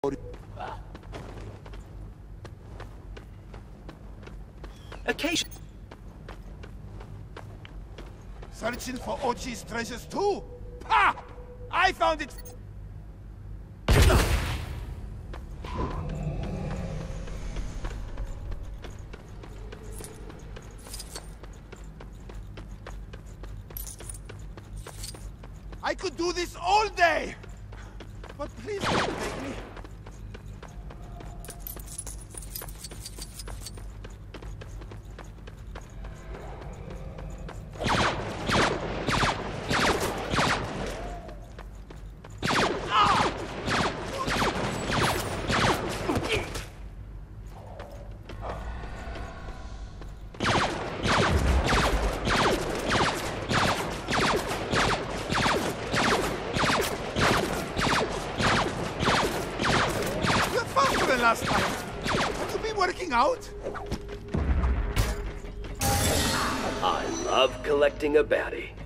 Occasion. Searching for Ochi's treasures too? Ha! I found it! I could do this all day! But please don't make me. Last time. Have you been working out? I love collecting a baddie.